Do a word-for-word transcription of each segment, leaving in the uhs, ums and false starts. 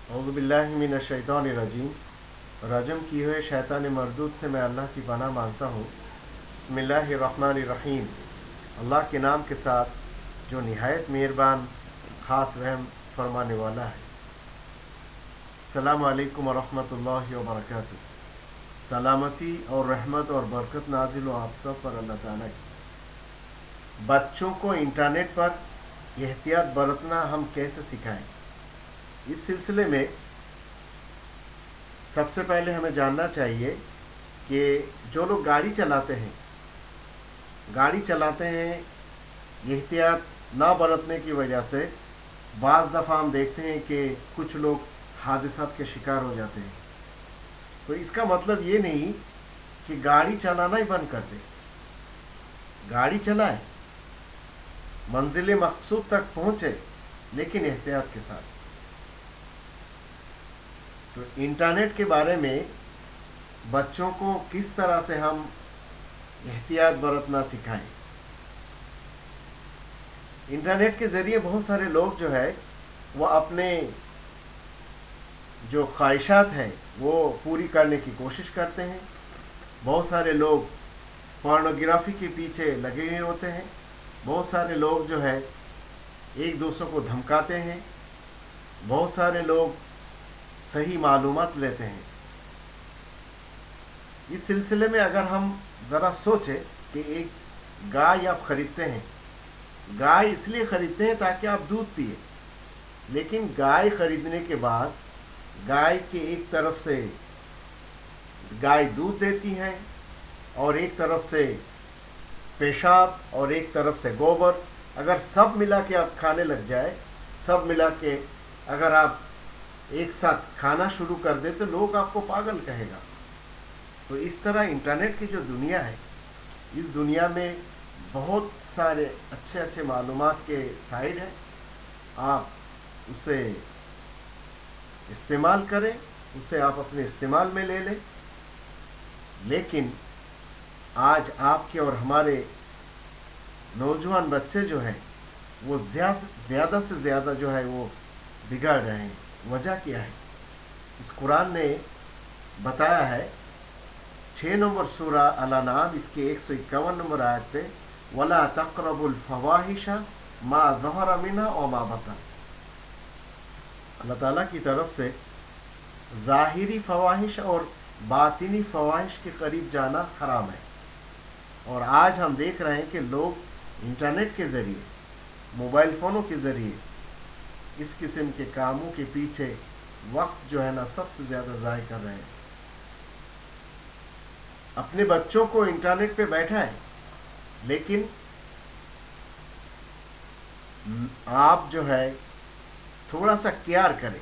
औज़ु बिल्लाहि मिनश शैतानिर रजीम। रजम किए हुए शैतान मरदूद से मैं अल्लाह की पनाह मांगता हूँ। बिस्मिल्लाहिर रहमानिर रहीम। अल्लाह के नाम के साथ जो निहायत मेहरबान ख़ास रहम फरमाने वाला है। अस्सलामु अलैकुम व रहमतुल्लाहि व बरकातुहू। सलामती और रहमत और बरकत नाजिल हो आप सब पर अल्लाह ताला की। बच्चों को इंटरनेट पर एहतियात बरतना हम कैसे सिखाएं, इस सिलसिले में सबसे पहले हमें जानना चाहिए कि जो लोग गाड़ी चलाते हैं गाड़ी चलाते हैं एहतियात ना बरतने की वजह से बाज़ दफ़ा हम देखते हैं कि कुछ लोग हादसात के शिकार हो जाते हैं। तो इसका मतलब ये नहीं कि गाड़ी चलाना ही बंद कर दे। गाड़ी चलाए, मंजिल मकसूद तक पहुंचे, लेकिन एहतियात के साथ। तो इंटरनेट के बारे में बच्चों को किस तरह से हम एहतियात बरतना सिखाएं। इंटरनेट के ज़रिए बहुत सारे लोग जो है वो अपने जो ख्वाहिशात हैं वो पूरी करने की कोशिश करते हैं। बहुत सारे लोग पोर्नोग्राफी के पीछे लगे हुए होते हैं। बहुत सारे लोग जो है एक दूसरे को धमकाते हैं। बहुत सारे लोग सही मालूमात लेते हैं। इस सिलसिले में अगर हम ज़रा सोचें कि एक गाय आप खरीदते हैं, गाय इसलिए खरीदते हैं ताकि आप दूध पिए, लेकिन गाय खरीदने के बाद गाय के एक तरफ से गाय दूध देती है और एक तरफ से पेशाब और एक तरफ से गोबर, अगर सब मिला के आप खाने लग जाए, सब मिला के अगर आप एक साथ खाना शुरू कर दे तो लोग आपको पागल कहेगा। तो इस तरह इंटरनेट की जो दुनिया है, इस दुनिया में बहुत सारे अच्छे अच्छे मालूमात के साइट हैं। आप उसे इस्तेमाल करें, उसे आप अपने इस्तेमाल में ले लें, लेकिन आज आपके और हमारे नौजवान बच्चे जो हैं वो ज़्यादा से ज़्यादा जो है वो बिगड़ रहे हैं। वजह क्या है? इस कुरान ने बताया है छः नंबर सूरा अल-अनआम इसके एक सौ इक्यावन नंबर आयत पे, वला तक़रबुल फ़वाहिशा मा ज़हरा मिन्हा व मा बतन। अल्लाह ताला की तरफ से ज़ाहिरी फ़वाहिश और बातिनी फ़वाहिश के करीब जाना हराम है। और आज हम देख रहे हैं कि लोग इंटरनेट के ज़रिए, मोबाइल फ़ोनों के ज़रिए इस किस्म के कामों के पीछे वक्त जो है ना सबसे ज़्यादा ज़ाय कर रहे हैं। अपने बच्चों को इंटरनेट पे बैठाएं, लेकिन आप जो है थोड़ा सा केयर करें।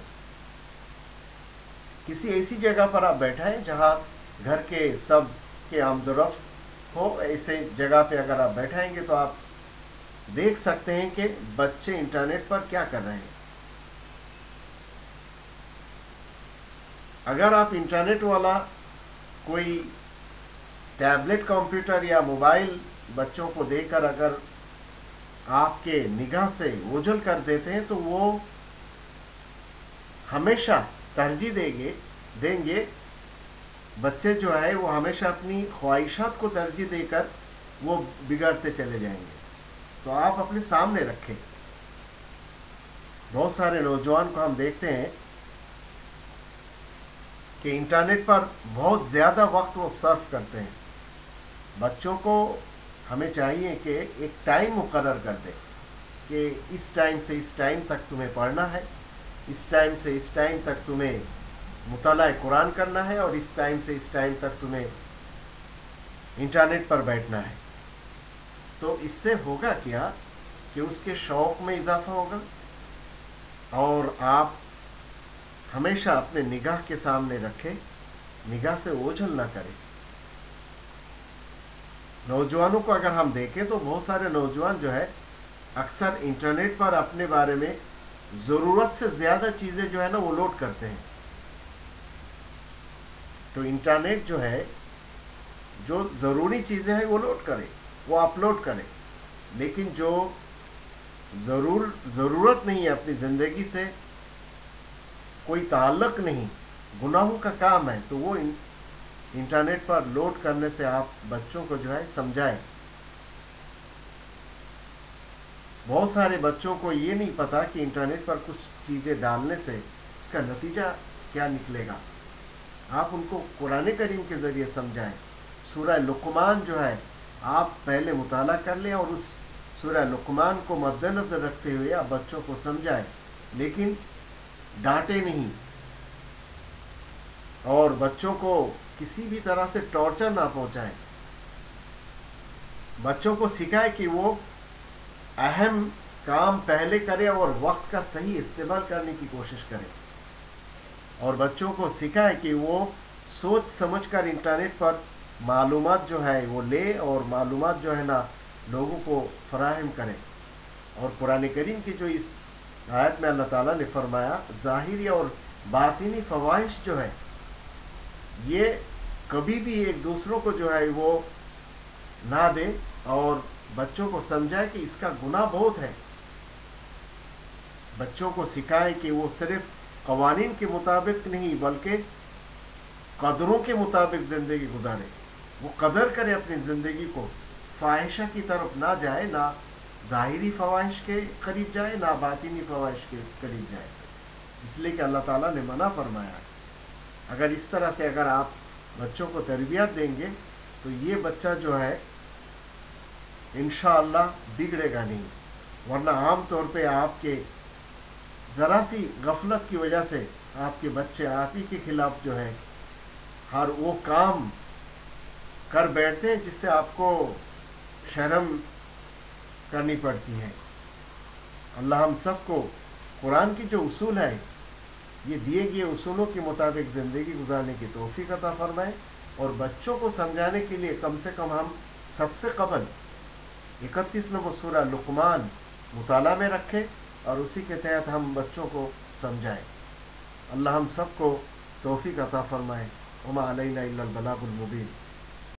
किसी ऐसी जगह पर आप बैठाएं जहां घर के सब के आमदोरफ्त हो। ऐसे जगह पे अगर आप बैठाएंगे तो आप देख सकते हैं कि बच्चे इंटरनेट पर क्या कर रहे हैं। अगर आप इंटरनेट वाला कोई टैबलेट, कंप्यूटर या मोबाइल बच्चों को देकर अगर आपके निगाह से ओझल कर देते हैं तो वो हमेशा तरजीह देंगे देंगे बच्चे जो है वो हमेशा अपनी ख्वाहिशात को तरजीह देकर वो बिगड़ते चले जाएंगे। तो आप अपने सामने रखें। बहुत सारे नौजवान को हम देखते हैं कि इंटरनेट पर बहुत ज़्यादा वक्त वो सर्फ करते हैं। बच्चों को हमें चाहिए कि एक टाइम मुकर्रर कर दें कि इस टाइम से इस टाइम तक तुम्हें पढ़ना है, इस टाइम से इस टाइम तक तुम्हें मुताला कुरान करना है और इस टाइम से इस टाइम तक तुम्हें इंटरनेट पर बैठना है। तो इससे होगा क्या कि उसके शौक में इजाफा होगा और आप हमेशा अपने निगाह के सामने रखें, निगाह से ओझल ना करें। नौजवानों को अगर हम देखें तो बहुत सारे नौजवान जो है अक्सर इंटरनेट पर अपने बारे में ज़रूरत से ज़्यादा चीज़ें जो है ना वो लोड करते हैं। तो इंटरनेट जो है, जो ज़रूरी चीज़ें हैं वो लोड करें, वो अपलोड करें, लेकिन जो ज़रूर ज़रूरत नहीं है अपनी ज़िंदगी से کوئی تعلق نہیں، گناہوں کا کام ہے، تو وہ انٹرنیٹ پر لوڈ کرنے سے آپ بچوں کو جو ہے سمجھائیں۔ بہت سارے بچوں کو یہ نہیں پتا کہ انٹرنیٹ پر کچھ چیزیں ڈالنے سے اس کا نتیجہ کیا نکلے گا۔ آپ ان کو قرآن کریم کے ذریعے سمجھائیں۔ سورہ لقمان جو ہے آپ پہلے مطالعہ کر لیں اور اس سورہ لقمان کو مد نظر رکھتے ہوئے آپ بچوں کو سمجھائیں، لیکن ڈانٹے نہیں، اور بچوں کو کسی بھی طرح سے ٹارچر نہ پہنچائیں۔ بچوں کو سکھائے کہ وہ اہم کام پہلے کرے اور وقت کا صحیح استعمال کرنے کی کوشش کرے، اور بچوں کو سکھائے کہ وہ سوچ سمجھ کر انٹرنیٹ پر معلومات جو ہے وہ لے اور معلومات جو ہے نا لوگوں کو فراہم کرے۔ اور قرآن کریم کی جو اس آیت میں اللہ تعالیٰ نے فرمایا ظاہری اور باطنی فواہش جو ہے یہ کبھی بھی ایک دوسروں کو جو ہے وہ نہ دے، اور بچوں کو سمجھائے کہ اس کا گناہ بہت ہے۔ بچوں کو سکھائے کہ وہ صرف قوانین کے مطابق نہیں بلکہ قدروں کے مطابق زندگی گزارے، وہ قدر کرے اپنی زندگی کو، فواہشہ کی طرف نہ جائے، نہ ظاہری فواہش کے قریب جائے نہ باطنی فواہش کے قریب جائے، اس لیے کہ اللہ تعالیٰ نے منع فرمایا۔ اگر اس طرح سے اگر آپ بچوں کو تربیت دیں گے تو یہ بچہ جو ہے انشاءاللہ بگڑے گا نہیں، ورنہ عام طور پہ آپ کے ذرا سی غفلت کی وجہ سے آپ کے بچے آپ ہی کے خلاف جو ہے ہر وہ کام کر بیٹھتے ہیں جس سے آپ کو شرم کرنی پڑتی ہے۔ اللہ ہم سب کو قرآن کی جو اصول ہے یہ دیے گئے اصولوں کے مطابق زندگی گزارنے کی توفیق عطا فرمائے، اور بچوں کو سمجھانے کے لیے کم سے کم ہم سب سے قبل اکتیس نمبر سورہ لقمان مطالعہ میں رکھیں اور اسی کے تحت ہم بچوں کو سمجھائیں۔ اللہ ہم سب کو توفیق عطا فرمائے۔ وما علینا الا البلاغ المبین۔